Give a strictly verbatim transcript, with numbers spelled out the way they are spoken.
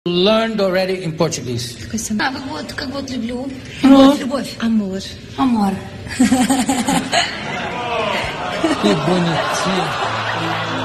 learned already in Portuguese. А, как вот, как вот люблю. Ну? Любовь. Amor. Amor. Que bonitinho.